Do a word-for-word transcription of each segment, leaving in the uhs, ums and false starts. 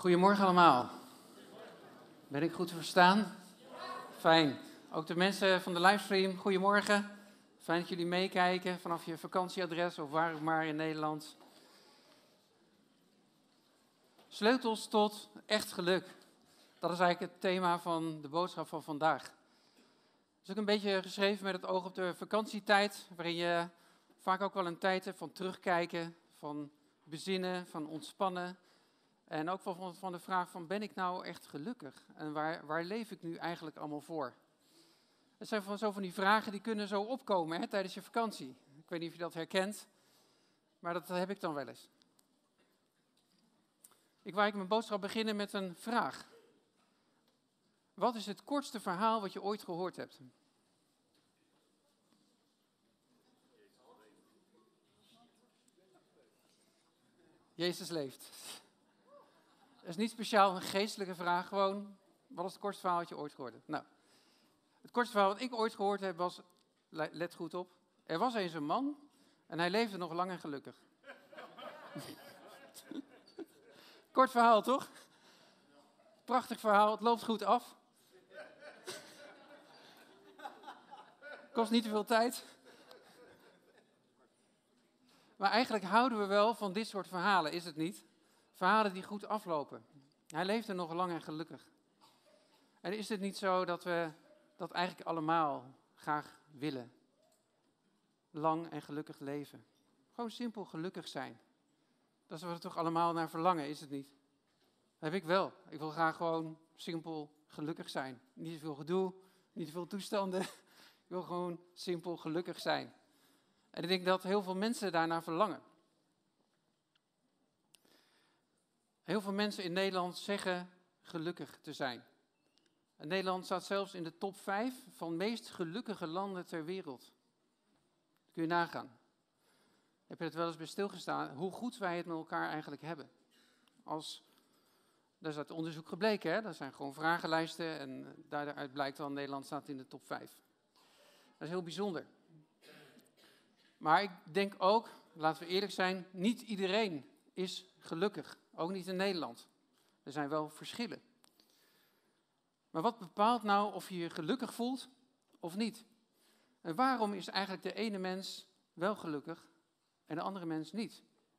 Goedemorgen allemaal. Ben ik goed te verstaan? Fijn. Ook de mensen van de livestream, goedemorgen. Fijn dat jullie meekijken vanaf je vakantieadres of waar ook maar in Nederland. Sleutels tot echt geluk. Dat is eigenlijk het thema van de boodschap van vandaag. Het is ook een beetje geschreven met het oog op de vakantietijd, waarin je vaak ook wel een tijd hebt van terugkijken, van bezinnen, van ontspannen. En ook van, van de vraag van, ben ik nou echt gelukkig? En waar, waar leef ik nu eigenlijk allemaal voor? Het zijn van, zo van die vragen die kunnen zo opkomen hè, tijdens je vakantie. Ik weet niet of je dat herkent, maar dat heb ik dan wel eens. Ik wou mijn boodschap beginnen met een vraag. Wat is het kortste verhaal wat je ooit gehoord hebt? Jezus leeft. Dat is niet speciaal een geestelijke vraag, gewoon, wat is het kortste verhaal wat je ooit gehoord hebt? Nou, het kortste verhaal wat ik ooit gehoord heb was, let goed op, er was eens een man en hij leefde nog lang en gelukkig. Kort verhaal, toch? Prachtig verhaal, het loopt goed af. Kost niet te veel tijd. Maar eigenlijk houden we wel van dit soort verhalen, is het niet? Verhalen die goed aflopen. Hij leefde nog lang en gelukkig. En is het niet zo dat we dat eigenlijk allemaal graag willen? Lang en gelukkig leven. Gewoon simpel gelukkig zijn. Dat is wat we toch allemaal naar verlangen, is het niet? Dat heb ik wel. Ik wil graag gewoon simpel gelukkig zijn. Niet te veel gedoe, niet te veel toestanden. Ik wil gewoon simpel gelukkig zijn. En ik denk dat heel veel mensen daarnaar verlangen. Heel veel mensen in Nederland zeggen gelukkig te zijn. En Nederland staat zelfs in de top vijf van meest gelukkige landen ter wereld. Dat kun je nagaan. Heb je het wel eens bij stilgestaan hoe goed wij het met elkaar eigenlijk hebben? Als, dat is uit onderzoek gebleken, hè? Dat zijn gewoon vragenlijsten en daaruit blijkt dan Nederland staat in de top vijf. Dat is heel bijzonder. Maar ik denk ook, laten we eerlijk zijn, niet iedereen is gelukkig. Ook niet in Nederland. Er zijn wel verschillen. Maar wat bepaalt nou of je je gelukkig voelt of niet? En waarom is eigenlijk de ene mens wel gelukkig en de andere mens niet?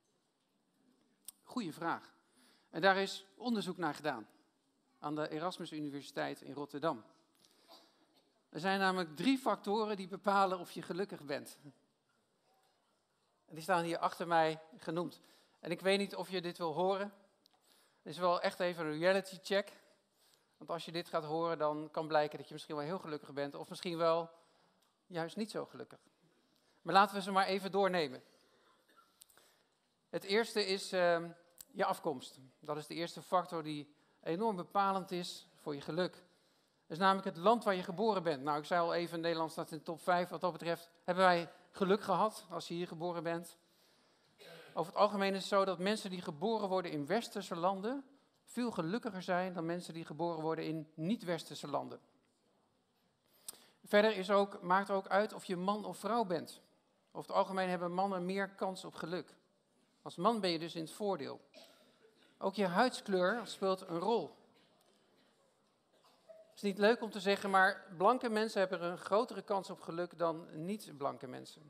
Goeie vraag. En daar is onderzoek naar gedaan. Aan de Erasmus Universiteit in Rotterdam. Er zijn namelijk drie factoren die bepalen of je gelukkig bent. En die staan hier achter mij genoemd. En ik weet niet of je dit wil horen. Het is wel echt even een reality check. Want als je dit gaat horen, dan kan blijken dat je misschien wel heel gelukkig bent. Of misschien wel juist niet zo gelukkig. Maar laten we ze maar even doornemen. Het eerste is uh, je afkomst. Dat is de eerste factor die enorm bepalend is voor je geluk. Dat is namelijk het land waar je geboren bent. Nou, ik zei al even, Nederland staat in de top vijf. Wat dat betreft hebben wij geluk gehad als je hier geboren bent. Over het algemeen is het zo dat mensen die geboren worden in westerse landen veel gelukkiger zijn dan mensen die geboren worden in niet-westerse landen. Verder is ook, maakt ook uit of je man of vrouw bent. Over het algemeen hebben mannen meer kans op geluk. Als man ben je dus in het voordeel. Ook je huidskleur speelt een rol. Het is niet leuk om te zeggen, maar blanke mensen hebben een grotere kans op geluk dan niet-blanke mensen.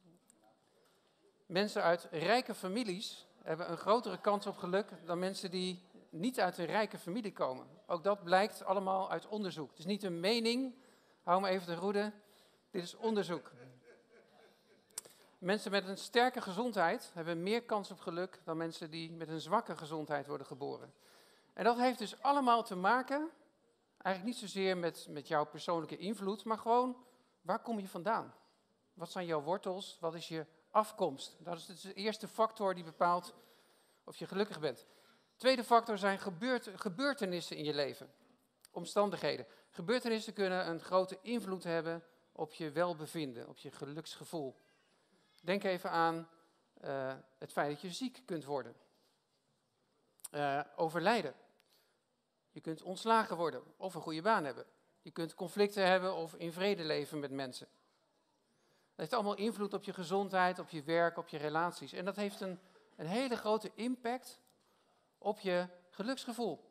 Mensen uit rijke families hebben een grotere kans op geluk dan mensen die niet uit een rijke familie komen. Ook dat blijkt allemaal uit onderzoek. Het is niet een mening, hou me even ten goede, dit is onderzoek. Mensen met een sterke gezondheid hebben meer kans op geluk dan mensen die met een zwakke gezondheid worden geboren. En dat heeft dus allemaal te maken, eigenlijk niet zozeer met, met jouw persoonlijke invloed, maar gewoon, waar kom je vandaan? Wat zijn jouw wortels? Wat is je afkomst? Dat is dus de eerste factor die bepaalt of je gelukkig bent. Tweede factor zijn gebeurt, gebeurtenissen in je leven. Omstandigheden. Gebeurtenissen kunnen een grote invloed hebben op je welbevinden, op je geluksgevoel. Denk even aan uh, het feit dat je ziek kunt worden. Uh, overlijden. Je kunt ontslagen worden of een goede baan hebben. Je kunt conflicten hebben of in vrede leven met mensen. Dat heeft allemaal invloed op je gezondheid, op je werk, op je relaties. En dat heeft een, een hele grote impact op je Geluksgevoel.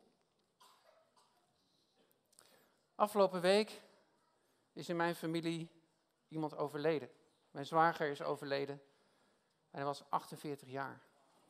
Afgelopen week is in mijn familie iemand overleden. Mijn zwager is overleden en hij was achtenveertig jaar.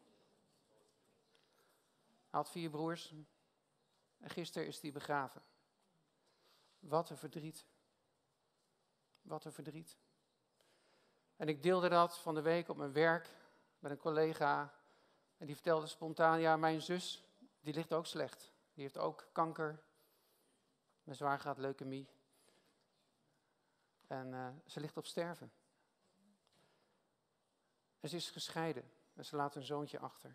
Hij had vier broers en gisteren is hij begraven. Wat een verdriet. Wat een verdriet. En ik deelde dat van de week op mijn werk met een collega. En die vertelde spontaan, ja, mijn zus, die ligt ook slecht. Die heeft ook kanker. Mijn zwager had leukemie. En uh, ze ligt op sterven. En ze is gescheiden. En ze laat een zoontje achter.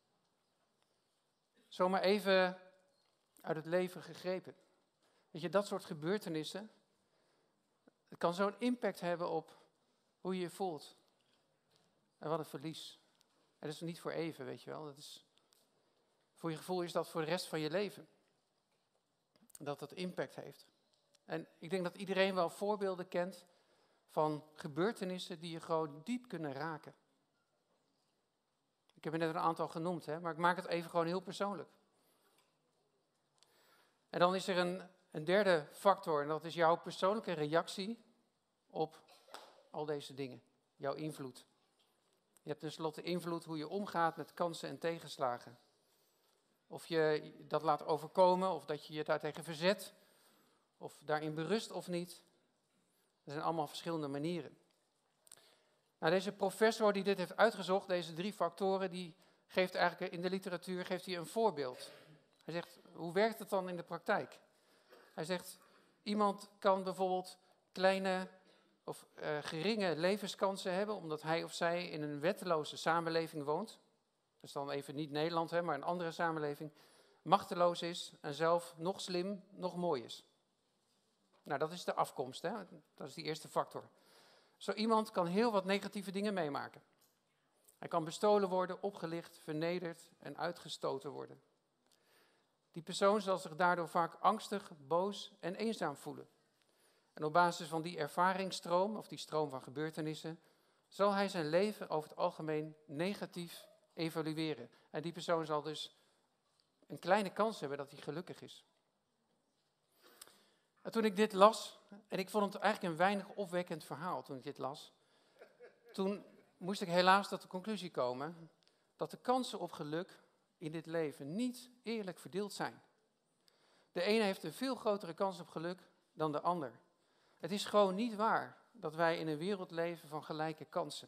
Zomaar even uit het leven gegrepen. Weet je, dat soort gebeurtenissen, het kan zo'n impact hebben op hoe je je voelt. En wat een verlies. En dat is niet voor even, weet je wel. Dat is, voor je gevoel is dat voor de rest van je leven. Dat dat impact heeft. En ik denk dat iedereen wel voorbeelden kent van gebeurtenissen die je gewoon diep kunnen raken. Ik heb er net een aantal genoemd, hè, maar ik maak het even gewoon heel persoonlijk. En dan is er een, een derde factor en dat is jouw persoonlijke reactie op al deze dingen. Jouw invloed. Je hebt tenslotte invloed hoe je omgaat met kansen en tegenslagen. Of je dat laat overkomen, of dat je je daartegen verzet, of daarin berust of niet. Er zijn allemaal verschillende manieren. Nou, deze professor die dit heeft uitgezocht, deze drie factoren, die geeft eigenlijk in de literatuur geeft hij een voorbeeld. Hij zegt, hoe werkt het dan in de praktijk? Hij zegt, iemand kan bijvoorbeeld kleine of uh, geringe levenskansen hebben, omdat hij of zij in een wetteloze samenleving woont. Dat is dan even niet Nederland, hè, maar een andere samenleving. Machteloos is en zelf nog slim, nog mooi is. Nou, dat is de afkomst, hè? Dat is die eerste factor. Zo iemand kan heel wat negatieve dingen meemaken. Hij kan bestolen worden, opgelicht, vernederd en uitgestoten worden. Die persoon zal zich daardoor vaak angstig, boos en eenzaam voelen. En op basis van die ervaringsstroom, of die stroom van gebeurtenissen, zal hij zijn leven over het algemeen negatief evalueren. En die persoon zal dus een kleine kans hebben dat hij gelukkig is. En toen ik dit las, en ik vond het eigenlijk een weinig opwekkend verhaal toen ik dit las, toen moest ik helaas tot de conclusie komen dat de kansen op geluk in dit leven niet eerlijk verdeeld zijn. De ene heeft een veel grotere kans op geluk dan de ander. Het is gewoon niet waar dat wij in een wereld leven van gelijke kansen.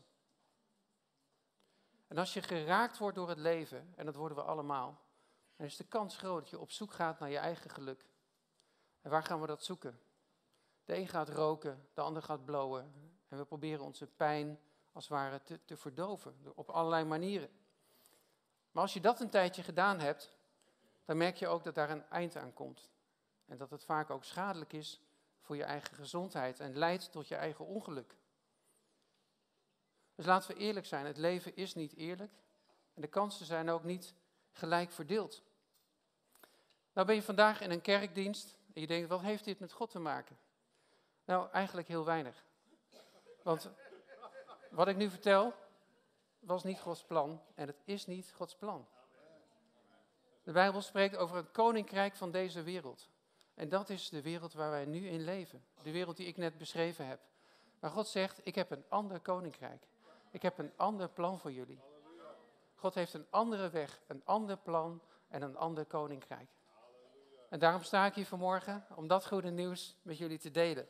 En als je geraakt wordt door het leven, en dat worden we allemaal, dan is de kans groot dat je op zoek gaat naar je eigen geluk. En waar gaan we dat zoeken? De een gaat roken, de ander gaat blowen. En we proberen onze pijn als het ware te, te verdoven, op allerlei manieren. Maar als je dat een tijdje gedaan hebt, dan merk je ook dat daar een eind aan komt. En dat het vaak ook schadelijk is voor je eigen gezondheid en leidt tot je eigen ongeluk. Dus laten we eerlijk zijn, het leven is niet eerlijk en de kansen zijn ook niet gelijk verdeeld. Nou ben je vandaag in een kerkdienst en je denkt, wat heeft dit met God te maken? Nou, eigenlijk heel weinig. Want wat ik nu vertel, was niet Gods plan en het is niet Gods plan. De Bijbel spreekt over het koninkrijk van deze wereld. En dat is de wereld waar wij nu in leven. De wereld die ik net beschreven heb. Maar God zegt, ik heb een ander koninkrijk. Ik heb een ander plan voor jullie. God heeft een andere weg, een ander plan en een ander koninkrijk. En daarom sta ik hier vanmorgen om dat goede nieuws met jullie te delen.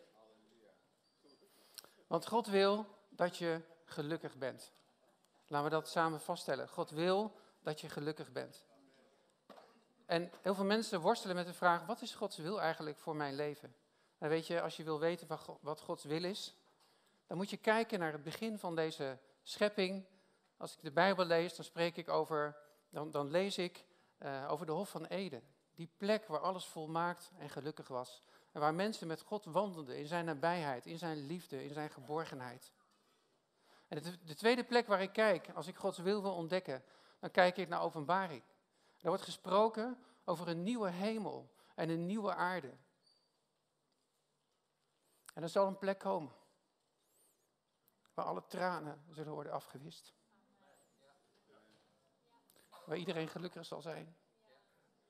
Want God wil dat je gelukkig bent. Laten we dat samen vaststellen. God wil dat je gelukkig bent. En heel veel mensen worstelen met de vraag, wat is Gods wil eigenlijk voor mijn leven? En weet je, als je wil weten wat Gods wil is, dan moet je kijken naar het begin van deze schepping. Als ik de Bijbel lees, dan spreek ik over, dan, dan lees ik uh, over de Hof van Eden. Die plek waar alles volmaakt en gelukkig was. En waar mensen met God wandelden in zijn nabijheid, in zijn liefde, in zijn geborgenheid. En de, de tweede plek waar ik kijk, als ik Gods wil wil ontdekken, dan kijk ik naar Openbaring. Er wordt gesproken over een nieuwe hemel en een nieuwe aarde. En er zal een plek komen waar alle tranen zullen worden afgewist. Waar iedereen gelukkig zal zijn.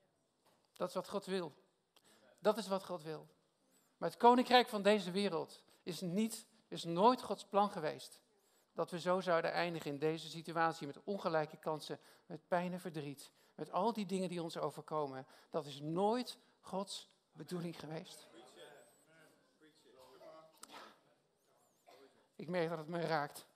Dat is wat God wil. Dat is wat God wil. Maar het koninkrijk van deze wereld is, niet, is nooit Gods plan geweest. Dat we zo zouden eindigen in deze situatie met ongelijke kansen, met pijn en verdriet. Met al die dingen die ons overkomen. Dat is nooit Gods bedoeling geweest. Ja. Ik merk dat het me raakt.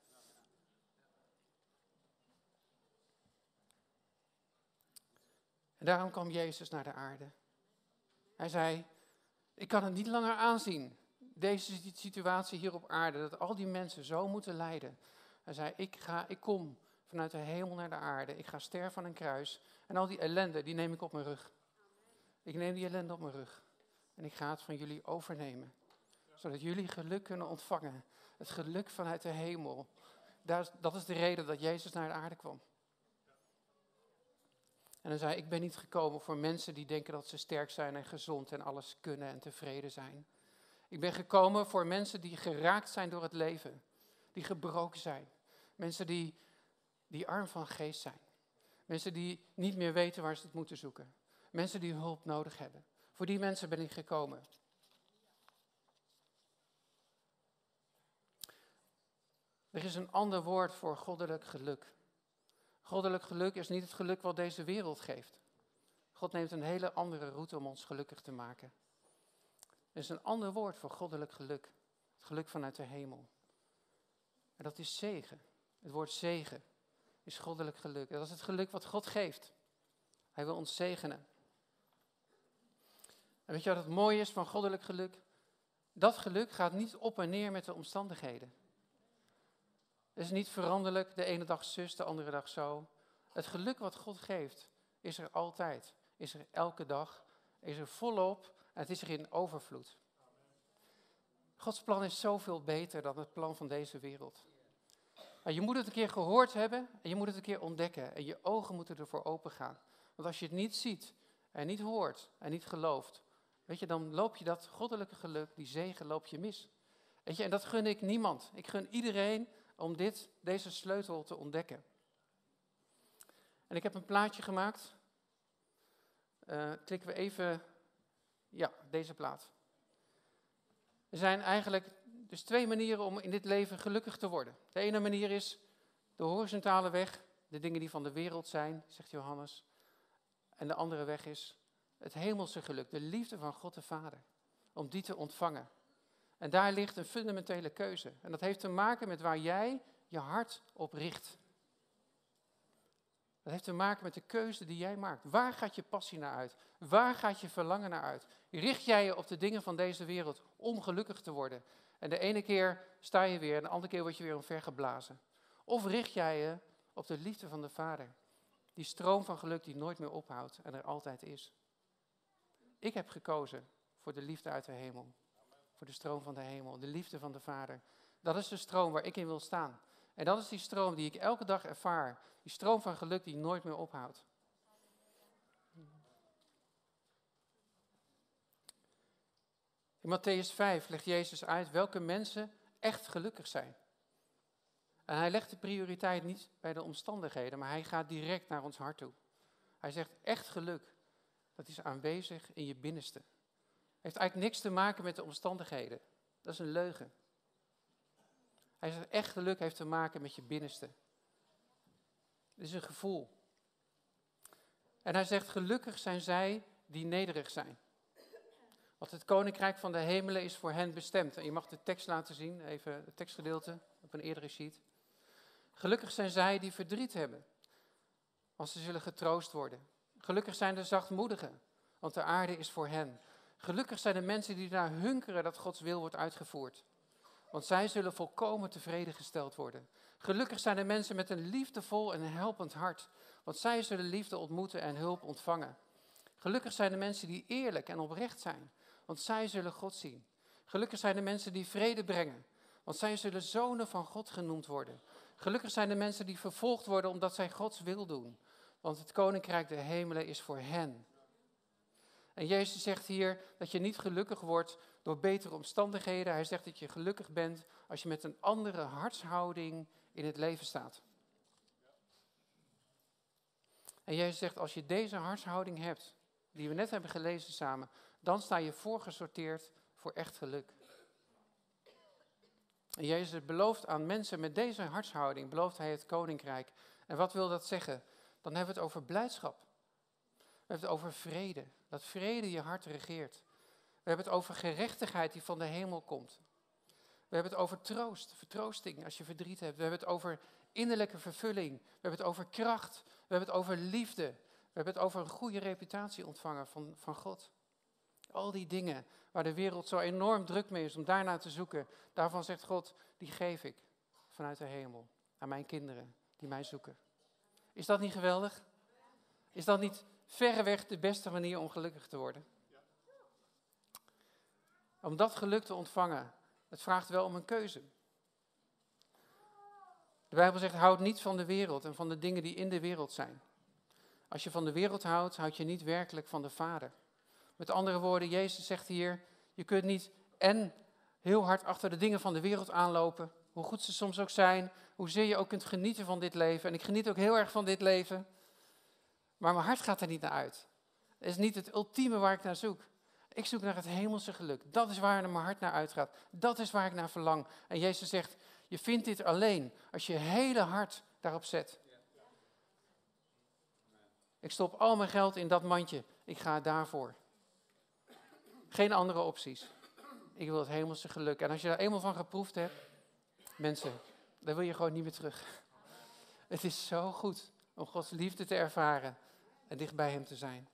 En daarom kwam Jezus naar de aarde. Hij zei, ik kan het niet langer aanzien, deze situatie hier op aarde, dat al die mensen zo moeten lijden. Hij zei, ik, ga, ik kom vanuit de hemel naar de aarde, ik ga sterven aan een kruis en al die ellende, die neem ik op mijn rug. Ik neem die ellende op mijn rug en ik ga het van jullie overnemen, zodat jullie geluk kunnen ontvangen. Het geluk vanuit de hemel. Dat is de reden dat Jezus naar de aarde kwam. En dan zei hij, ik ben niet gekomen voor mensen die denken dat ze sterk zijn en gezond en alles kunnen en tevreden zijn. Ik ben gekomen voor mensen die geraakt zijn door het leven. Die gebroken zijn. Mensen die, die arm van geest zijn. Mensen die niet meer weten waar ze het moeten zoeken. Mensen die hulp nodig hebben. Voor die mensen ben ik gekomen. Er is een ander woord voor goddelijk geluk. Goddelijk geluk is niet het geluk wat deze wereld geeft. God neemt een hele andere route om ons gelukkig te maken. Er is een ander woord voor goddelijk geluk. Het geluk vanuit de hemel. En dat is zegen. Het woord zegen is goddelijk geluk. Dat is het geluk wat God geeft. Hij wil ons zegenen. En weet je wat het mooie is van goddelijk geluk? Dat geluk gaat niet op en neer met de omstandigheden. Het is niet veranderlijk, de ene dag zus, de andere dag zo. Het geluk wat God geeft, is er altijd. Is er elke dag, is er volop en het is er in overvloed. Gods plan is zoveel beter dan het plan van deze wereld. Maar je moet het een keer gehoord hebben en je moet het een keer ontdekken. En je ogen moeten ervoor open gaan. Want als je het niet ziet en niet hoort en niet gelooft, weet je, dan loop je dat goddelijke geluk, die zegen, loop je mis. Weet je, en dat gun ik niemand. Ik gun iedereen om dit, deze sleutel te ontdekken. En ik heb een plaatje gemaakt. Uh, klikken we even, ja, deze plaat. Er zijn eigenlijk dus twee manieren om in dit leven gelukkig te worden. De ene manier is de horizontale weg, de dingen die van de wereld zijn, zegt Johannes. En de andere weg is het hemelse geluk, de liefde van God de Vader, om die te ontvangen. En daar ligt een fundamentele keuze. En dat heeft te maken met waar jij je hart op richt. Dat heeft te maken met de keuze die jij maakt. Waar gaat je passie naar uit? Waar gaat je verlangen naar uit? Richt jij je op de dingen van deze wereld om gelukkig te worden? En de ene keer sta je weer en de andere keer word je weer omvergeblazen. Of richt jij je op de liefde van de Vader? Die stroom van geluk die nooit meer ophoudt en er altijd is. Ik heb gekozen voor de liefde uit de hemel. Voor de stroom van de hemel, de liefde van de Vader. Dat is de stroom waar ik in wil staan. En dat is die stroom die ik elke dag ervaar. Die stroom van geluk die nooit meer ophoudt. In Mattheüs vijf legt Jezus uit welke mensen echt gelukkig zijn. En hij legt de prioriteit niet bij de omstandigheden, maar hij gaat direct naar ons hart toe. Hij zegt echt geluk, dat is aanwezig in je binnenste. Heeft eigenlijk niks te maken met de omstandigheden. Dat is een leugen. Hij zegt echt geluk heeft te maken met je binnenste. Het is een gevoel. En hij zegt gelukkig zijn zij die nederig zijn. Want het koninkrijk van de hemelen is voor hen bestemd. En je mag de tekst laten zien, even het tekstgedeelte op een eerdere sheet. Gelukkig zijn zij die verdriet hebben, want ze zullen getroost worden. Gelukkig zijn de zachtmoedigen, want de aarde is voor hen. Gelukkig zijn de mensen die naar hunkeren dat Gods wil wordt uitgevoerd. Want zij zullen volkomen tevreden gesteld worden. Gelukkig zijn de mensen met een liefdevol en helpend hart. Want zij zullen liefde ontmoeten en hulp ontvangen. Gelukkig zijn de mensen die eerlijk en oprecht zijn. Want zij zullen God zien. Gelukkig zijn de mensen die vrede brengen. Want zij zullen zonen van God genoemd worden. Gelukkig zijn de mensen die vervolgd worden omdat zij Gods wil doen. Want het koninkrijk der hemelen is voor hen. En Jezus zegt hier dat je niet gelukkig wordt door betere omstandigheden. Hij zegt dat je gelukkig bent als je met een andere hartshouding in het leven staat. En Jezus zegt als je deze hartshouding hebt, die we net hebben gelezen samen, dan sta je voorgesorteerd voor echt geluk. En Jezus belooft aan mensen met deze hartshouding, belooft hij het koninkrijk. En wat wil dat zeggen? Dan hebben we het over blijdschap. We hebben het over vrede, dat vrede je hart regeert. We hebben het over gerechtigheid die van de hemel komt. We hebben het over troost, vertroosting als je verdriet hebt. We hebben het over innerlijke vervulling. We hebben het over kracht. We hebben het over liefde. We hebben het over een goede reputatie ontvangen van, van God. Al die dingen waar de wereld zo enorm druk mee is om daarnaar te zoeken. Daarvan zegt God, die geef ik vanuit de hemel aan mijn kinderen die mij zoeken. Is dat niet geweldig? Is dat niet verreweg de beste manier om gelukkig te worden? Om dat geluk te ontvangen, het vraagt wel om een keuze. De Bijbel zegt, houd niet van de wereld en van de dingen die in de wereld zijn. Als je van de wereld houdt, houd je niet werkelijk van de Vader. Met andere woorden, Jezus zegt hier, je kunt niet en heel hard achter de dingen van de wereld aanlopen, hoe goed ze soms ook zijn, hoezeer je ook kunt genieten van dit leven. En ik geniet ook heel erg van dit leven, maar mijn hart gaat er niet naar uit. Het is niet het ultieme waar ik naar zoek. Ik zoek naar het hemelse geluk. Dat is waar mijn hart naar uitgaat. Dat is waar ik naar verlang. En Jezus zegt, je vindt dit alleen als je je hele hart daarop zet. Ik stop al mijn geld in dat mandje. Ik ga daarvoor. Geen andere opties. Ik wil het hemelse geluk. En als je daar eenmaal van geproefd hebt, mensen, dan wil je gewoon niet meer terug. Het is zo goed om Gods liefde te ervaren en dicht bij hem te zijn.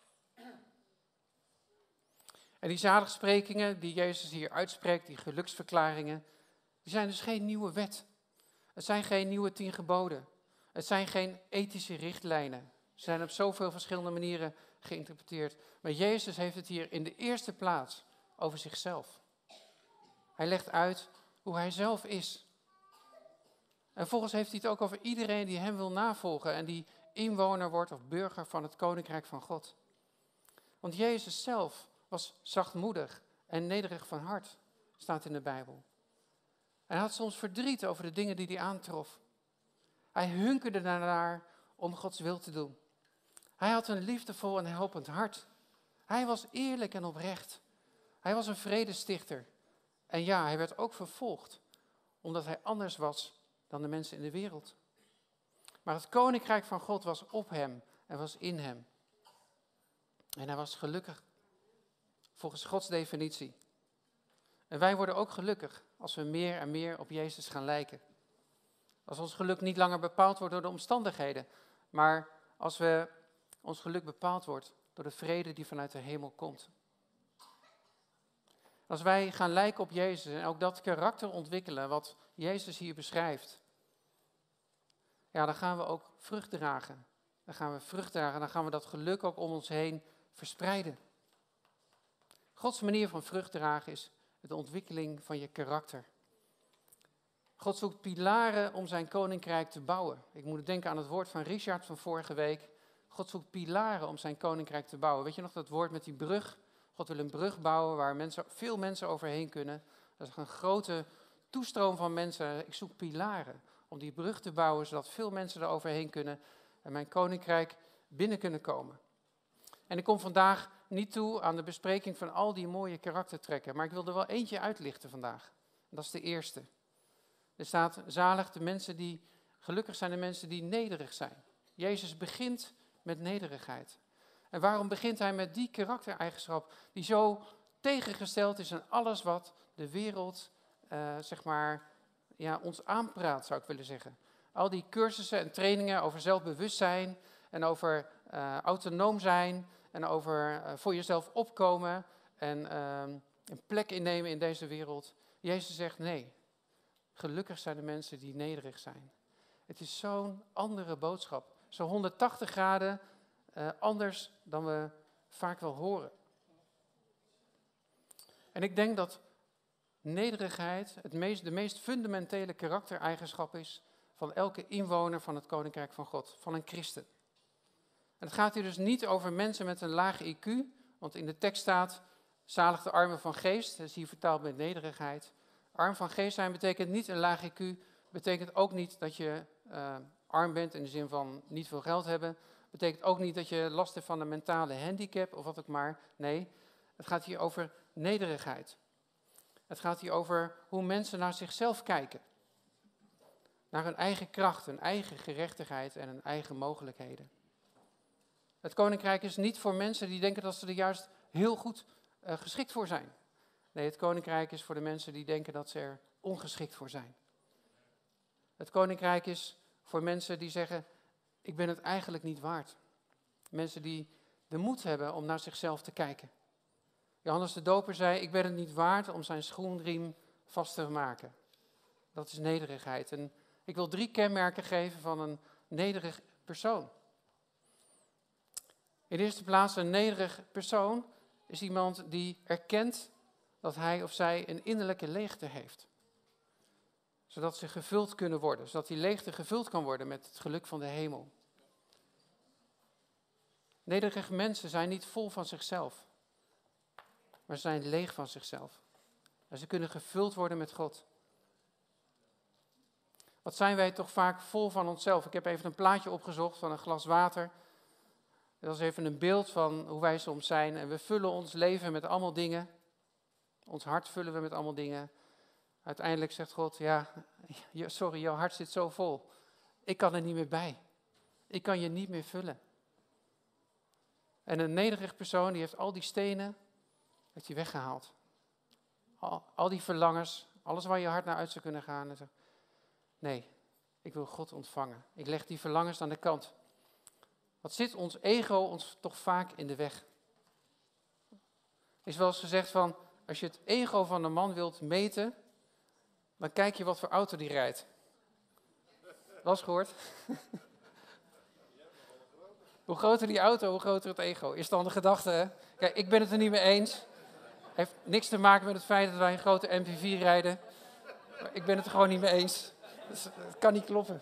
En die zaligsprekingen die Jezus hier uitspreekt, die geluksverklaringen, die zijn dus geen nieuwe wet. Het zijn geen nieuwe tien geboden. Het zijn geen ethische richtlijnen. Ze zijn op zoveel verschillende manieren geïnterpreteerd. Maar Jezus heeft het hier in de eerste plaats over zichzelf. Hij legt uit hoe hij zelf is. En vervolgens heeft hij het ook over iedereen die hem wil navolgen en die inwoner wordt of burger van het koninkrijk van God. Want Jezus zelf was zachtmoedig en nederig van hart, staat in de Bijbel. Hij had soms verdriet over de dingen die hij aantrof. Hij hunkerde daarnaar om Gods wil te doen. Hij had een liefdevol en helpend hart. Hij was eerlijk en oprecht. Hij was een vredestichter. En ja, hij werd ook vervolgd, omdat hij anders was dan de mensen in de wereld. Maar het koninkrijk van God was op hem en was in hem. En hij was gelukkig, volgens Gods definitie. En wij worden ook gelukkig als we meer en meer op Jezus gaan lijken. Als ons geluk niet langer bepaald wordt door de omstandigheden, maar als we, ons geluk bepaald wordt door de vrede die vanuit de hemel komt. Als wij gaan lijken op Jezus en ook dat karakter ontwikkelen wat Jezus hier beschrijft, ja, dan gaan we ook vrucht dragen. Dan gaan we vrucht dragen, dan gaan we dat geluk ook om ons heen verspreiden. Gods manier van vrucht dragen is de ontwikkeling van je karakter. God zoekt pilaren om zijn koninkrijk te bouwen. Ik moet denken aan het woord van Richard van vorige week. God zoekt pilaren om zijn koninkrijk te bouwen. Weet je nog dat woord met die brug? God wil een brug bouwen waar mensen, veel mensen overheen kunnen. Dat is een grote toestroom van mensen. Ik zoek pilaren om die brug te bouwen, zodat veel mensen er overheen kunnen en mijn koninkrijk binnen kunnen komen. En ik kom vandaag niet toe aan de bespreking van al die mooie karaktertrekken, maar ik wil er wel eentje uitlichten vandaag. Dat is de eerste. Er staat, zalig de mensen die, gelukkig zijn de mensen die nederig zijn. Jezus begint met nederigheid. En waarom begint hij met die karaktereigenschap die zo tegengesteld is aan alles wat de wereld, uh, zeg maar, ja, ons aanpraat, zou ik willen zeggen. Al die cursussen en trainingen over zelfbewustzijn en over uh, autonoom zijn en over uh, voor jezelf opkomen en uh, een plek innemen in deze wereld. Jezus zegt nee, gelukkig zijn de mensen die nederig zijn. Het is zo'n andere boodschap, zo honderdtachtig graden uh, anders dan we vaak wel horen. En ik denk dat nederigheid het meest, de meest fundamentele karaktereigenschap is van elke inwoner van het Koninkrijk van God, van een christen. En het gaat hier dus niet over mensen met een laag I Q, want in de tekst staat, zalig de armen van geest, dat is hier vertaald met nederigheid. Arm van geest zijn betekent niet een laag I Q, betekent ook niet dat je uh, arm bent in de zin van niet veel geld hebben, Betekent ook niet dat je last hebt van een mentale handicap of wat ook maar. Nee, het gaat hier over nederigheid. Het gaat hier over hoe mensen naar zichzelf kijken. Naar hun eigen kracht, hun eigen gerechtigheid en hun eigen mogelijkheden. Het koninkrijk is niet voor mensen die denken dat ze er juist heel goed uh, geschikt voor zijn. Nee, het koninkrijk is voor de mensen die denken dat ze er ongeschikt voor zijn. Het koninkrijk is voor mensen die zeggen, ik ben het eigenlijk niet waard. Mensen die de moed hebben om naar zichzelf te kijken. Johannes de Doper zei, ik ben het niet waard om zijn schoenriem vast te maken. Dat is nederigheid. En ik wil drie kenmerken geven van een nederig persoon. In de eerste plaats, een nederig persoon is iemand die erkent dat hij of zij een innerlijke leegte heeft. Zodat ze gevuld kunnen worden, zodat die leegte gevuld kan worden met het geluk van de hemel. Nederige mensen zijn niet vol van zichzelf, maar ze zijn leeg van zichzelf. En ze kunnen gevuld worden met God. Wat zijn wij toch vaak vol van onszelf? Ik heb even een plaatje opgezocht van een glas water. Dat is even een beeld van hoe wij soms zijn. En we vullen ons leven met allemaal dingen. Ons hart vullen we met allemaal dingen. Uiteindelijk zegt God, ja, sorry, jouw hart zit zo vol. Ik kan er niet meer bij. Ik kan je niet meer vullen. En een nederig persoon, die heeft al die stenen, heeft hij weggehaald. Al, al die verlangens, alles waar je hart naar uit zou kunnen gaan. En zegt, nee, ik wil God ontvangen. Ik leg die verlangens aan de kant. Wat zit ons ego ons toch vaak in de weg? Er is wel eens gezegd van, als je het ego van een man wilt meten, dan kijk je wat voor auto die rijdt. Wel eens gehoord? Hoe groter die auto, hoe groter het ego. Is dan de gedachte, hè? Kijk, ik ben het er niet mee eens. Heeft niks te maken met het feit dat wij een grote M P vier rijden. Maar ik ben het er gewoon niet mee eens. Dus, het kan niet kloppen.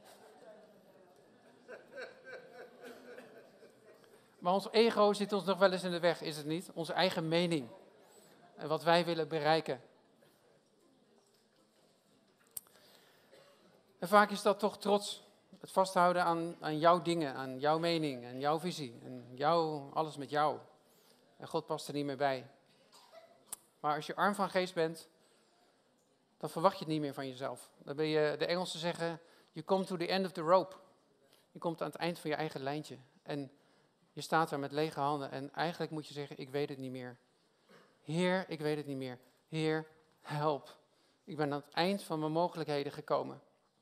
Maar ons ego zit ons nog wel eens in de weg, is het niet? Onze eigen mening. En wat wij willen bereiken. En vaak is dat toch trots. Het vasthouden aan, aan jouw dingen, aan jouw mening en jouw visie. En jouw, alles met jou. En God past er niet meer bij. Maar als je arm van geest bent, dan verwacht je het niet meer van jezelf. Dan ben je, de Engelsen zeggen, you come to the end of the rope. Je komt aan het eind van je eigen lijntje. En je staat daar met lege handen en eigenlijk moet je zeggen, ik weet het niet meer. Heer, ik weet het niet meer. Heer, help. Ik ben aan het eind van mijn mogelijkheden gekomen.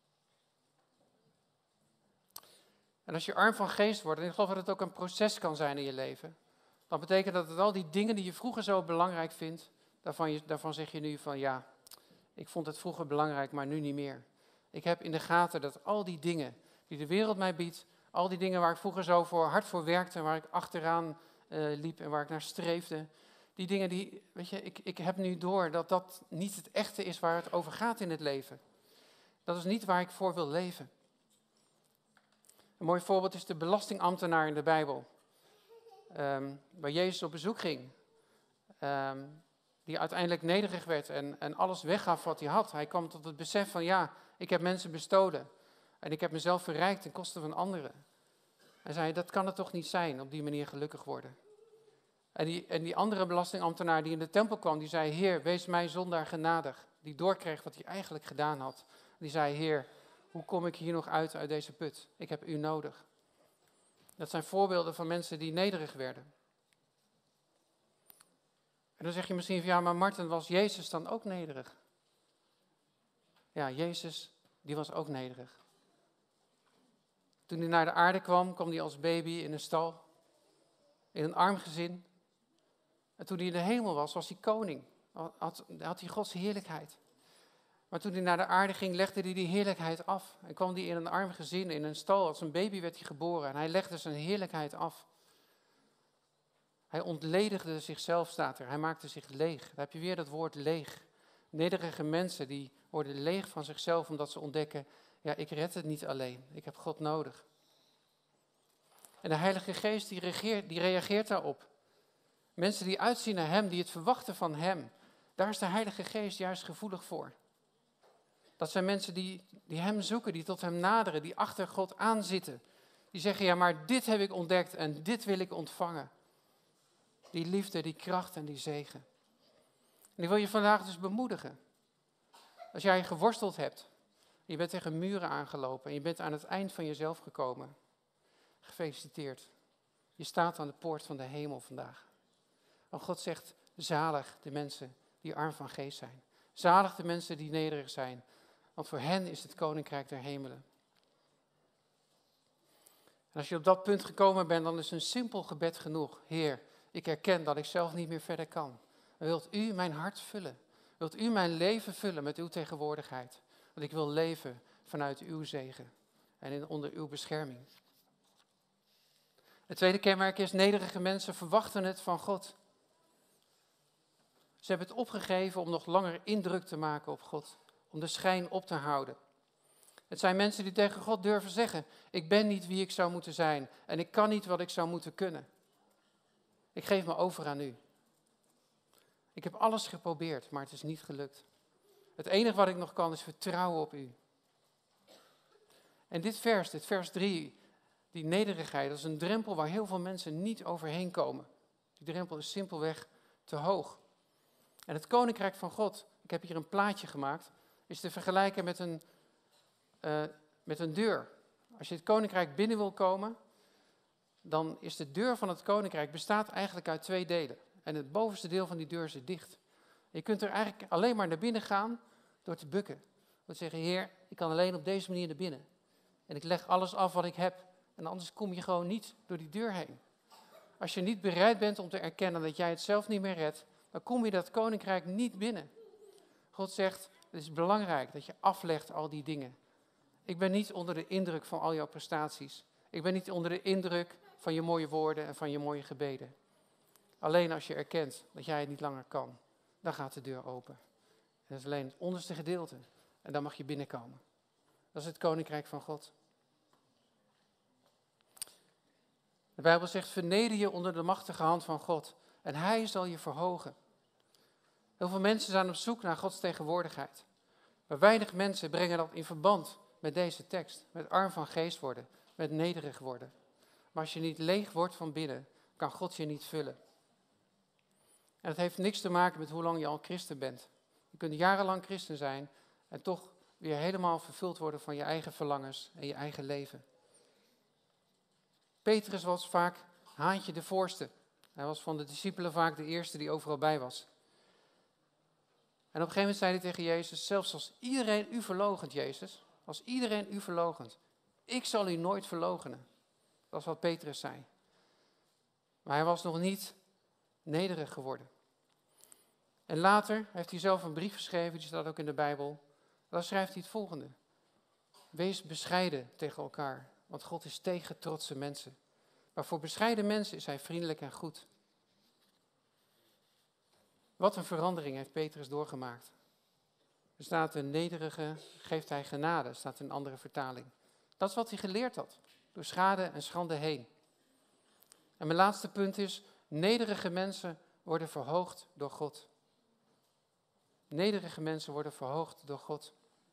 En als je arm van geest wordt, en ik geloof dat het ook een proces kan zijn in je leven, dan betekent dat het al die dingen die je vroeger zo belangrijk vindt, daarvan, je, daarvan zeg je nu van ja, ik vond het vroeger belangrijk, maar nu niet meer. Ik heb in de gaten dat al die dingen die de wereld mij biedt, al die dingen waar ik vroeger zo voor hard voor werkte, waar ik achteraan uh, liep en waar ik naar streefde, die dingen die, weet je, ik, ik heb nu door dat dat niet het echte is waar het over gaat in het leven. Dat is niet waar ik voor wil leven. Een mooi voorbeeld is de belastingambtenaar in de Bijbel. Um, waar Jezus op bezoek ging. Um, die uiteindelijk nederig werd en, en alles weggaf wat hij had. Hij kwam tot het besef van ja, ik heb mensen bestolen. En ik heb mezelf verrijkt ten koste van anderen. Hij zei, dat kan het toch niet zijn, op die manier gelukkig worden. En die, en die andere belastingambtenaar die in de tempel kwam, die zei, Heer, wees mij zondaar genadig. Die doorkreeg wat hij eigenlijk gedaan had. Die zei, Heer, hoe kom ik hier nog uit uit deze put? Ik heb u nodig. Dat zijn voorbeelden van mensen die nederig werden. En dan zeg je misschien van ja, maar Marten, was Jezus dan ook nederig? Ja, Jezus, die was ook nederig. Toen hij naar de aarde kwam, kwam hij als baby in een stal. In een arm gezin. En toen hij in de hemel was, was hij koning. Had, had hij Gods heerlijkheid. Maar toen hij naar de aarde ging, legde hij die heerlijkheid af. En kwam hij in een arm gezin, in een stal. Als een baby werd hij geboren. En hij legde zijn heerlijkheid af. Hij ontledigde zichzelf, staat er. Hij maakte zich leeg. Daar heb je weer dat woord leeg. Nederige mensen die worden leeg van zichzelf omdat ze ontdekken, ja, ik red het niet alleen. Ik heb God nodig. En de Heilige Geest die reageert, die reageert daarop. Mensen die uitzien naar Hem, die het verwachten van Hem. Daar is de Heilige Geest juist gevoelig voor. Dat zijn mensen die, die Hem zoeken, die tot Hem naderen, die achter God aanzitten. Die zeggen, ja, maar dit heb ik ontdekt en dit wil ik ontvangen. Die liefde, die kracht en die zegen. En ik wil je vandaag dus bemoedigen. Als jij geworsteld hebt, je bent tegen muren aangelopen en je bent aan het eind van jezelf gekomen. Gefeliciteerd. Je staat aan de poort van de hemel vandaag. Want God zegt, zalig de mensen die arm van geest zijn. Zalig de mensen die nederig zijn. Want voor hen is het koninkrijk der hemelen. En als je op dat punt gekomen bent, dan is een simpel gebed genoeg. Heer, ik herken dat ik zelf niet meer verder kan. Wilt u mijn hart vullen? Wilt u mijn leven vullen met uw tegenwoordigheid? Want ik wil leven vanuit uw zegen en in, onder uw bescherming. Het tweede kenmerk is, nederige mensen verwachten het van God. Ze hebben het opgegeven om nog langer indruk te maken op God. Om de schijn op te houden. Het zijn mensen die tegen God durven zeggen, ik ben niet wie ik zou moeten zijn en ik kan niet wat ik zou moeten kunnen. Ik geef me over aan u. Ik heb alles geprobeerd, maar het is niet gelukt. Het enige wat ik nog kan is vertrouwen op u. En dit vers, dit vers drie, die nederigheid, dat is een drempel waar heel veel mensen niet overheen komen. Die drempel is simpelweg te hoog. En het koninkrijk van God, ik heb hier een plaatje gemaakt, is te vergelijken met een, uh, met een deur. Als je het koninkrijk binnen wil komen, dan is de deur van het koninkrijk bestaat eigenlijk uit twee delen. En het bovenste deel van die deur zit dicht. Je kunt er eigenlijk alleen maar naar binnen gaan door te bukken. Door te zeggen, Heer, ik kan alleen op deze manier naar binnen. En ik leg alles af wat ik heb. En anders kom je gewoon niet door die deur heen. Als je niet bereid bent om te erkennen dat jij het zelf niet meer redt, dan kom je dat koninkrijk niet binnen. God zegt, het is belangrijk dat je aflegt al die dingen. Ik ben niet onder de indruk van al jouw prestaties. Ik ben niet onder de indruk van je mooie woorden en van je mooie gebeden. Alleen als je erkent dat jij het niet langer kan, dan gaat de deur open. En dat is alleen het onderste gedeelte. En dan mag je binnenkomen. Dat is het koninkrijk van God. De Bijbel zegt, verneder je onder de machtige hand van God. En hij zal je verhogen. Heel veel mensen zijn op zoek naar Gods tegenwoordigheid. Maar weinig mensen brengen dat in verband met deze tekst. Met arm van geest worden. Met nederig worden. Maar als je niet leeg wordt van binnen, kan God je niet vullen. En het heeft niks te maken met hoe lang je al christen bent. Je kunt jarenlang christen zijn en toch weer helemaal vervuld worden van je eigen verlangens en je eigen leven. Petrus was vaak haantje de voorste. Hij was van de discipelen vaak de eerste die overal bij was. En op een gegeven moment zei hij tegen Jezus, zelfs als iedereen u verloochent, Jezus, als iedereen u verloochent, ik zal u nooit verloochenen. Dat is wat Petrus zei. Maar hij was nog niet nederig geworden. En later heeft hij zelf een brief geschreven, die staat ook in de Bijbel. Daar schrijft hij het volgende. Wees bescheiden tegen elkaar, want God is tegen trotse mensen. Maar voor bescheiden mensen is hij vriendelijk en goed. Wat een verandering heeft Petrus doorgemaakt. Er staat een nederige, geeft hij genade, staat in een andere vertaling. Dat is wat hij geleerd had, door schade en schande heen. En mijn laatste punt is, nederige mensen worden verhoogd door God. Nederige mensen worden verhoogd door God.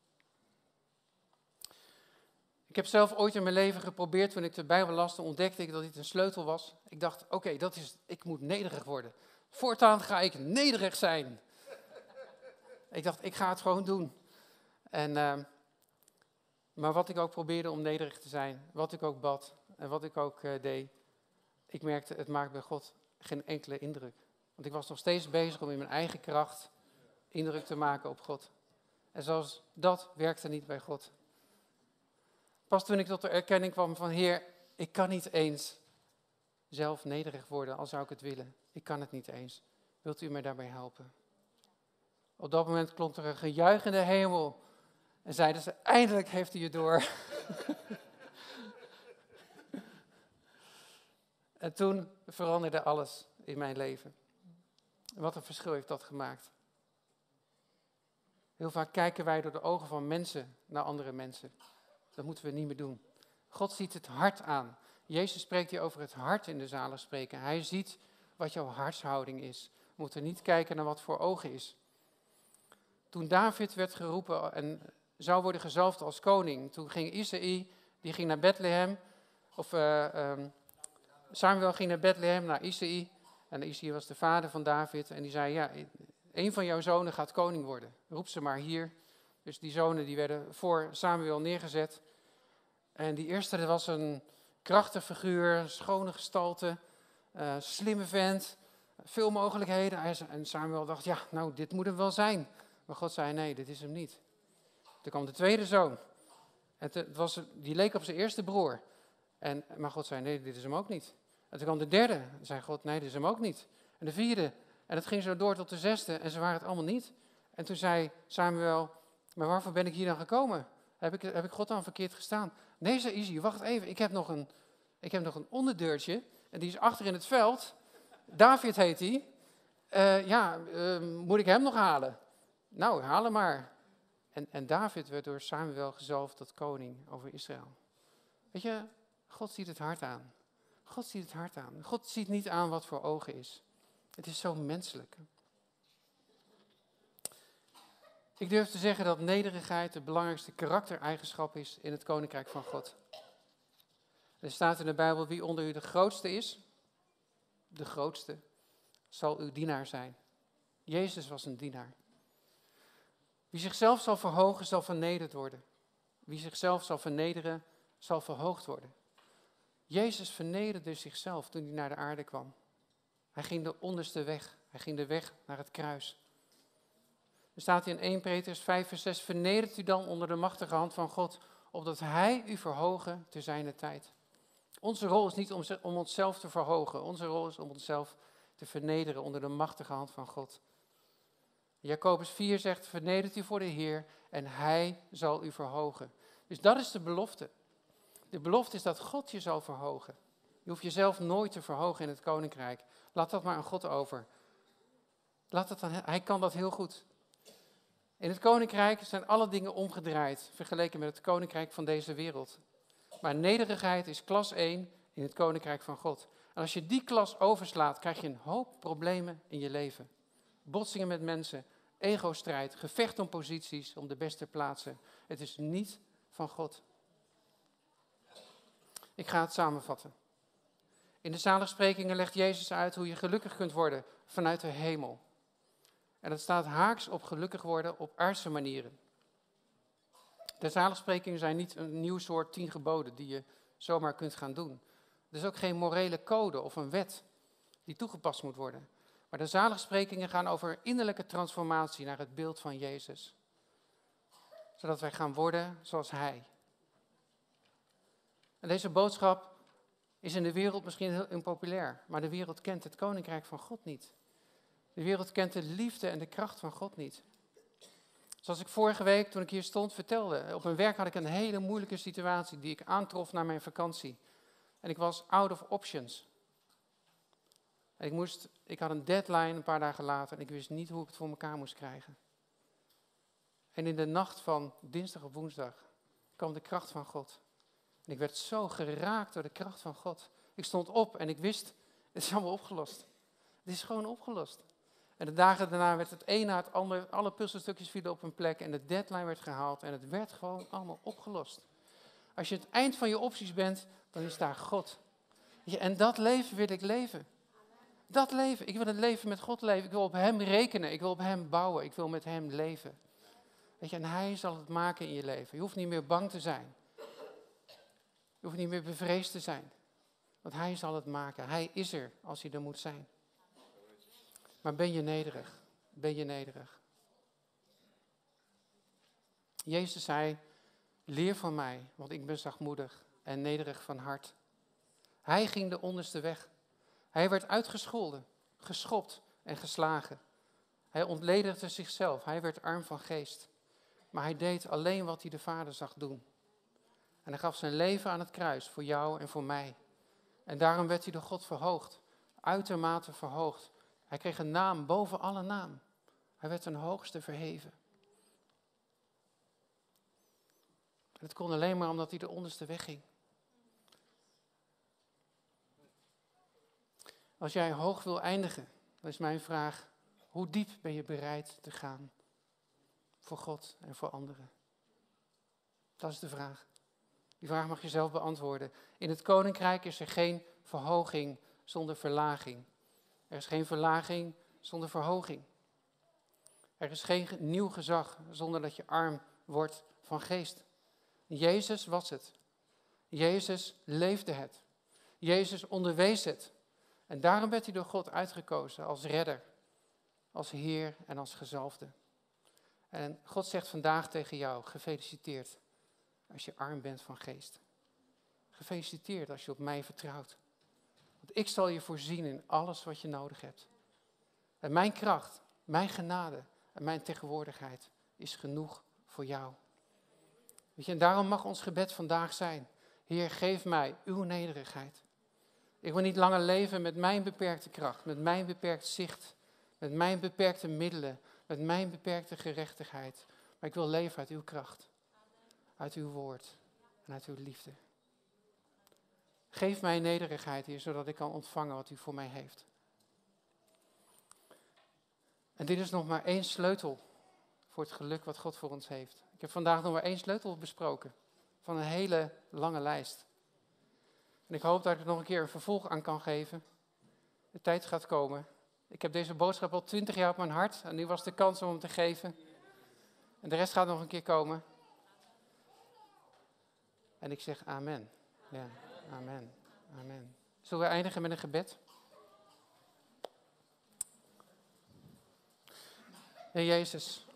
Ik heb zelf ooit in mijn leven geprobeerd, toen ik de Bijbel las, toen ontdekte ik dat dit een sleutel was. Ik dacht, oké, okay, dat is, ik moet nederig worden. Voortaan ga ik nederig zijn. Ik dacht, ik ga het gewoon doen. En, uh, maar wat ik ook probeerde om nederig te zijn, wat ik ook bad en wat ik ook uh, deed, ik merkte, het maakt bij God geen enkele indruk. Want ik was nog steeds bezig om in mijn eigen kracht indruk te maken op God. En zelfs dat werkte niet bij God. Pas toen ik tot de erkenning kwam van, Heer, ik kan niet eens zelf nederig worden, al zou ik het willen. Ik kan het niet eens. Wilt u mij daarbij helpen? Op dat moment klonk er een gejuich in de hemel. En zeiden ze, eindelijk heeft hij je door. En toen veranderde alles in mijn leven. En wat een verschil heeft dat gemaakt. Heel vaak kijken wij door de ogen van mensen naar andere mensen. Dat moeten we niet meer doen. God ziet het hart aan. Jezus spreekt hier over het hart in de zalen spreken. Hij ziet wat jouw hartshouding is. We moeten niet kijken naar wat voor ogen is. Toen David werd geroepen en zou worden gezalfd als koning, toen ging Isaïe, die ging naar Bethlehem of uh, um, Samuel ging naar Bethlehem, naar Isaïe. En Isaïe was de vader van David. En die zei, ja, een van jouw zonen gaat koning worden. Roep ze maar hier. Dus die zonen die werden voor Samuel neergezet. En die eerste dat was een krachtig figuur, een schone gestalte, uh, slimme vent, veel mogelijkheden. En Samuel dacht, ja, nou, dit moet hem wel zijn. Maar God zei, nee, dit is hem niet. Toen kwam de tweede zoon. En het was, die leek op zijn eerste broer. En, maar God zei, nee, dit is hem ook niet. En toen kwam de derde. En zei God, nee, dit is hem ook niet. En de vierde. En het ging zo door tot de zesde. En ze waren het allemaal niet. En toen zei Samuel, maar waarvoor ben ik hier dan gekomen? Heb ik, heb ik God dan verkeerd gestaan? Nee, zei Isaïe, wacht even. Ik heb, nog een, ik heb nog een onderdeurtje. En die is achter in het veld. David heet hij. Uh, ja, uh, moet ik hem nog halen? Nou, haal hem maar. En, en David werd door Samuel gezalfd tot koning over Israël. Weet je, God ziet het hart aan. God ziet het hart aan. God ziet niet aan wat voor ogen is. Het is zo menselijk. Ik durf te zeggen dat nederigheid de belangrijkste karaktereigenschap is in het koninkrijk van God. Er staat in de Bijbel, wie onder u de grootste is, de grootste, zal uw dienaar zijn. Jezus was een dienaar. Wie zichzelf zal verhogen, zal vernederd worden. Wie zichzelf zal vernederen, zal verhoogd worden. Jezus vernederde zichzelf toen hij naar de aarde kwam. Hij ging de onderste weg. Hij ging de weg naar het kruis. Er staat in eerste Petrus vijf vers zes, vernedert u dan onder de machtige hand van God, opdat hij u verhogen te zijner tijd. Onze rol is niet om, om onszelf te verhogen. Onze rol is om onszelf te vernederen onder de machtige hand van God. Jacobus vier zegt, vernedert u voor de Heer en hij zal u verhogen. Dus dat is de belofte. De belofte is dat God je zal verhogen. Je hoeft jezelf nooit te verhogen in het koninkrijk. Laat dat maar aan God over. Laat het dan, hij kan dat heel goed. In het koninkrijk zijn alle dingen omgedraaid, vergeleken met het koninkrijk van deze wereld. Maar nederigheid is klas één in het koninkrijk van God. En als je die klas overslaat, krijg je een hoop problemen in je leven. Botsingen met mensen, ego-strijd, gevecht om posities, om de beste plaatsen. Het is niet van God. Ik ga het samenvatten. In de zaligsprekingen legt Jezus uit hoe je gelukkig kunt worden vanuit de hemel. En dat staat haaks op gelukkig worden op aardse manieren. De zaligsprekingen zijn niet een nieuw soort tien geboden die je zomaar kunt gaan doen. Er is ook geen morele code of een wet die toegepast moet worden. Maar de zaligsprekingen gaan over innerlijke transformatie naar het beeld van Jezus. Zodat wij gaan worden zoals Hij. En deze boodschap is in de wereld misschien heel impopulair, maar de wereld kent het koninkrijk van God niet. De wereld kent de liefde en de kracht van God niet. Zoals ik vorige week, toen ik hier stond, vertelde. Op mijn werk had ik een hele moeilijke situatie die ik aantrof na mijn vakantie. En ik was out of options. En ik, moest, ik had een deadline een paar dagen later en ik wist niet hoe ik het voor elkaar moest krijgen. En in de nacht van dinsdag op woensdag kwam de kracht van God. En ik werd zo geraakt door de kracht van God. Ik stond op en ik wist, het is allemaal opgelost. Het is gewoon opgelost. En de dagen daarna werd het een na het ander, alle puzzelstukjes vielen op hun plek en de deadline werd gehaald en het werd gewoon allemaal opgelost. Als je het eind van je opties bent, dan is daar God. En dat leven wil ik leven. Dat leven, ik wil het leven met God leven. Ik wil op Hem rekenen, ik wil op Hem bouwen, ik wil met Hem leven. Weet je, en Hij zal het maken in je leven. Je hoeft niet meer bang te zijn. Je hoeft niet meer bevreesd te zijn. Want Hij zal het maken. Hij is er als Hij er moet zijn. Maar ben je nederig? Ben je nederig? Jezus zei, leer van mij, want ik ben zachtmoedig en nederig van hart. Hij ging de onderste weg. Hij werd uitgescholden, geschopt en geslagen. Hij ontledigde zichzelf, hij werd arm van geest. Maar hij deed alleen wat hij de Vader zag doen. En hij gaf zijn leven aan het kruis voor jou en voor mij. En daarom werd hij door God verhoogd, uitermate verhoogd. Hij kreeg een naam boven alle naam. Hij werd ten hoogste verheven. En het kon alleen maar omdat hij de onderste weg ging. Als jij hoog wil eindigen, dan is mijn vraag, hoe diep ben je bereid te gaan voor God en voor anderen? Dat is de vraag. Die vraag mag je zelf beantwoorden. In het koninkrijk is er geen verhoging zonder verlaging. Er is geen verlaging zonder verhoging. Er is geen nieuw gezag zonder dat je arm wordt van geest. Jezus was het. Jezus leefde het. Jezus onderwees het. En daarom werd hij door God uitgekozen als redder, als Heer en als gezalfde. En God zegt vandaag tegen jou, gefeliciteerd als je arm bent van geest. Gefeliciteerd als je op mij vertrouwt. Want ik zal je voorzien in alles wat je nodig hebt. En mijn kracht, mijn genade en mijn tegenwoordigheid is genoeg voor jou. Weet je, en daarom mag ons gebed vandaag zijn. Heer, geef mij uw nederigheid. Ik wil niet langer leven met mijn beperkte kracht, met mijn beperkt zicht, met mijn beperkte middelen, met mijn beperkte gerechtigheid. Maar ik wil leven uit uw kracht, uit uw woord en uit uw liefde. Geef mij nederigheid, Heer, zodat ik kan ontvangen wat u voor mij heeft. En dit is nog maar één sleutel voor het geluk wat God voor ons heeft. Ik heb vandaag nog maar één sleutel besproken van een hele lange lijst. En ik hoop dat ik er nog een keer een vervolg aan kan geven. De tijd gaat komen. Ik heb deze boodschap al twintig jaar op mijn hart en nu was de kans om hem te geven. En de rest gaat nog een keer komen. En ik zeg amen. Ja, amen. Amen. Zullen we eindigen met een gebed? Heer Jezus.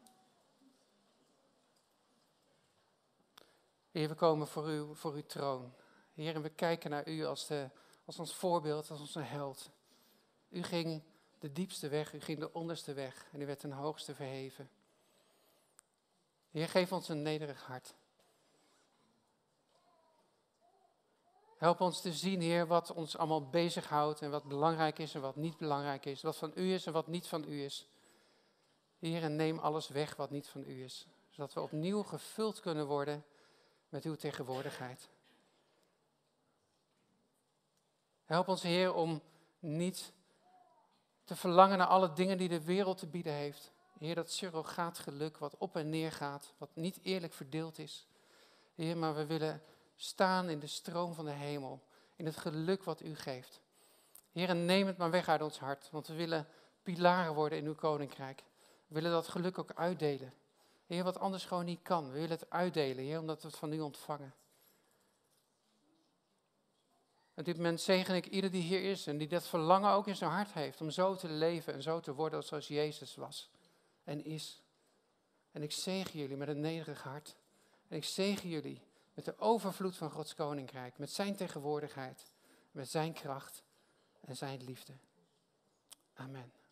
Heer, we komen voor, u, voor uw troon. Heer, en we kijken naar u als, de, als ons voorbeeld, als onze held. U ging de diepste weg, u ging de onderste weg en u werd ten hoogste verheven. Heer, geef ons een nederig hart. Help ons te zien, Heer, wat ons allemaal bezighoudt en wat belangrijk is en wat niet belangrijk is. Wat van u is en wat niet van u is. Heer, en neem alles weg wat niet van u is. Zodat we opnieuw gevuld kunnen worden met uw tegenwoordigheid. Help ons, Heer, om niet te verlangen naar alle dingen die de wereld te bieden heeft. Heer, dat surrogaat geluk wat op en neer gaat, wat niet eerlijk verdeeld is. Heer, maar we willen staan in de stroom van de hemel, in het geluk wat u geeft. Heer, en neem het maar weg uit ons hart, want we willen pilaren worden in uw koninkrijk. We willen dat geluk ook uitdelen. Heer, wat anders gewoon niet kan. We willen het uitdelen, Heer, omdat we het van u ontvangen. Op dit moment zegen ik ieder die hier is en die dat verlangen ook in zijn hart heeft om zo te leven en zo te worden zoals Jezus was en is. En ik zegen jullie met een nederig hart. En ik zegen jullie met de overvloed van Gods koninkrijk, met zijn tegenwoordigheid, met zijn kracht en zijn liefde. Amen.